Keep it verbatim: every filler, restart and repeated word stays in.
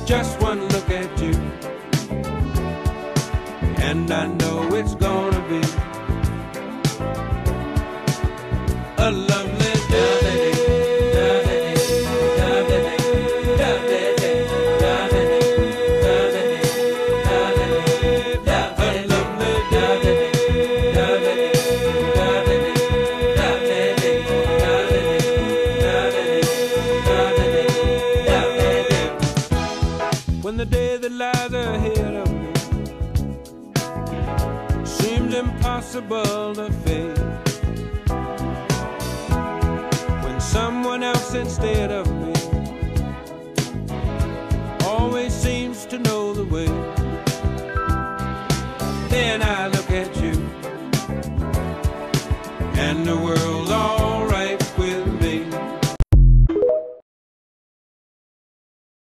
just one look at you, and I know it's gonna be a lovely day. When the day that lies ahead of me seems impossible to face, when someone else instead of